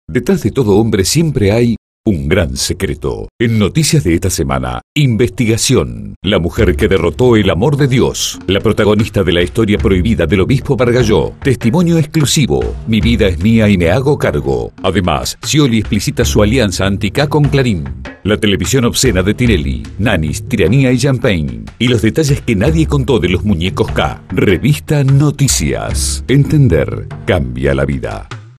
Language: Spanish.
Detrás de todo hombre siempre hay un gran secreto. En noticias de esta semana, investigación. La mujer que derrotó el amor de Dios. La protagonista de la historia prohibida del obispo Bargalló. Testimonio exclusivo. Mi vida es mía y me hago cargo. Además, Scioli explicita su alianza anti-K con Clarín. La televisión obscena de Tinelli. Nanis, tiranía y champagne. Y los detalles que nadie contó de los muñecos K. Revista Noticias. Entender cambia la vida.